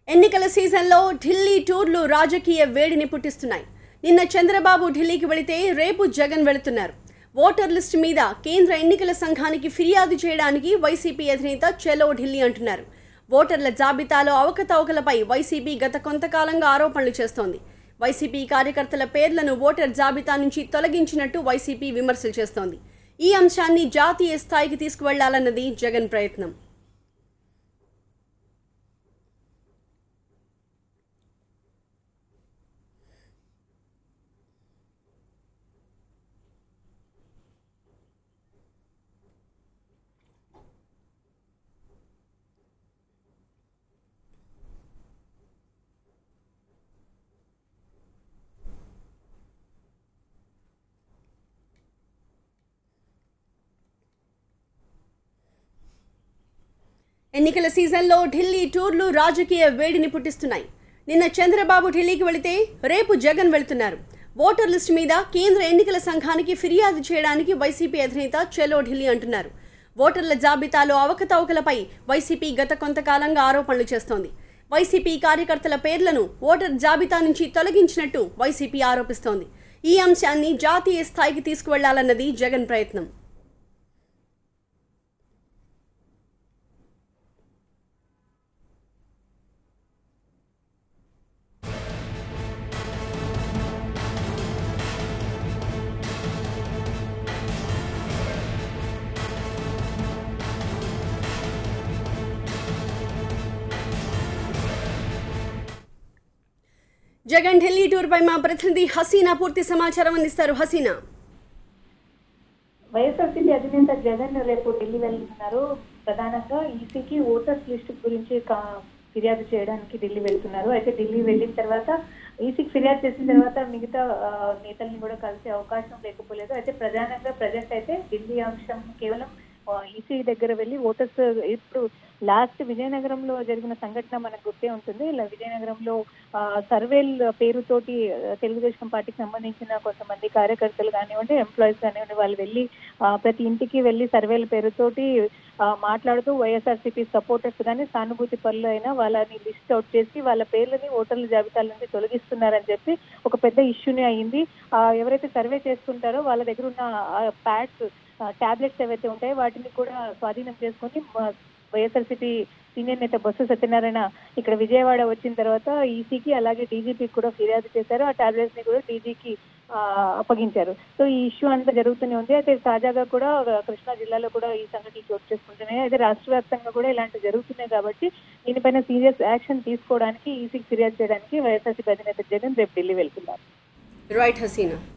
ఎన్నికల సీజన్లో ఢిల్లీ టూర్లు రాజకీయ వేడిని పుట్టిస్తున్నాయి. నిన్న చంద్రబాబు ఢిల్లీకి వెళితే రేపు జగన్ వెళుతున్నారు. ఓటర్ లిస్ట్ మీద కేంద్ర ఎన్నికల సంఘానికి ఫిర్యాదు చేయడానికి వైసీపీ అధినేత చలో ఢిల్లీ అంటున్నారు. ఓటర్ల జాబితాలో అవకతవకలపై వైసీపీ గత కొంతకాలంగా ఆరోపణలు చేస్తోంది. వైసీపీ కార్యకర్తల పేర్లను ఓటర్ జాబితా నుంచి తొలగించినట్టు వైసీపీ విమర్శలు చేస్తోంది. ఈ అంశాన్ని జాతీయ స్థాయికి తీసుకువెళ్లాలన్నది జగన్ ప్రయత్నం. ఎన్నికల సీజన్లో ఢిల్లీ టూర్లు రాజకీయ వేడిని పుట్టిస్తున్నాయి. నిన్న చంద్రబాబు ఢిల్లీకి వెళితే రేపు జగన్ వెళుతున్నారు. ఓటర్ లిస్ట్ మీద కేంద్ర ఎన్నికల సంఘానికి ఫిర్యాదు చేయడానికి వైసీపీ అధినేత చలో ఢిల్లీ అంటున్నారు. ఓటర్ల జాబితాలో అవకతవకలపై వైసీపీ గత కొంతకాలంగా ఆరోపణలు చేస్తోంది. వైసీపీ కార్యకర్తల పేర్లను ఓటర్ జాబితా నుంచి తొలగించినట్టు వైసీపీ ఆరోపిస్తోంది. ఈ అంశాన్ని జాతీయ స్థాయికి తీసుకువెళ్లాలన్నది జగన్ ప్రయత్నం. జగన్ ఢిల్లీ టూర్ పై మా ప్రతినిధి హసీనా పూర్తి సమాచారం అందిస్తారు. హసీనా, వైఎస్ఆర్సీపీ అధినేత జగన్ రేపు ఢిల్లీ వెళ్తున్నారు. ప్రధానంగా ఈసీకి ఓటర్స్ లిస్ట్ గురించి ఫిర్యాదు చేయడానికి ఢిల్లీ వెళ్తున్నారు. అయితే ఢిల్లీ వెళ్ళిన తర్వాత ఈసీకి ఫిర్యాదు చేసిన తర్వాత మిగతా నేతల్ని కూడా కలిసే అవకాశం లేకపోలేదు. అయితే ప్రధానంగా ప్రజెంట్ అయితే ఢిల్లీ అంశం కేవలం ఈసీ దగ్గర వెళ్ళి ఓటర్స్ ఇప్పుడు లాస్ట్ విజయనగరంలో జరిగిన సంఘటన మనకు గుర్తే ఉంటుంది. ఇలా విజయనగరంలో సర్వేల్ పేరుతోటి తెలుగుదేశం పార్టీకి సంబంధించిన కొంతమంది కార్యకర్తలు కానివ్వండి, ఎంప్లాయీస్ కానివ్వండి, వాళ్ళు వెళ్ళి ప్రతి ఇంటికి వెళ్ళి సర్వేల పేరుతోటి మాట్లాడుతూ వైఎస్ఆర్సీపీ సపోర్టర్స్ కానీ సానుభూతి పనులు అయినా వాళ్ళని లిస్ట్ అవుట్ చేసి వాళ్ళ పేర్లని ఓటర్ల జాబితాల నుంచి తొలగిస్తున్నారని చెప్పి ఒక పెద్ద ఇష్యూనే అయ్యింది. ఎవరైతే సర్వే చేసుకుంటారో వాళ్ళ దగ్గర ఉన్న ప్యాడ్స్, టాబ్లెట్స్ ఏవైతే ఉంటాయో వాటిని కూడా స్వాధీనం చేసుకుని వైఎస్ఆర్సీపీ సీనియర్ నేత బొత్స సత్యనారాయణ ఇక్కడ విజయవాడ వచ్చిన తర్వాత ఈసీకి అలాగే డీజీపీకి కూడా ఫిర్యాదు చేశారు. ఆ టాబ్లెట్స్ ని కూడా డీజీకి అప్పగించారు. సో ఈ ఇష్యూ అంతా జరుగుతూనే ఉంది. అయితే తాజాగా కూడా కృష్ణా జిల్లాలో కూడా ఈ సంఘటనలు చోటు చేసుకుంటున్నాయి. అయితే రాష్ట్ర వ్యాప్తంగా కూడా ఇలాంటివి జరుగుతున్నాయి కాబట్టి దీనిపైన సీరియస్ యాక్షన్ తీసుకోవడానికి ఈసీకి ఫిర్యాదు చేయడానికి వైఎస్ఆర్సీపీ అధినేత జగన్ రేపు ఢిల్లీ వెళ్తున్నారు. రైట్ హసీనా.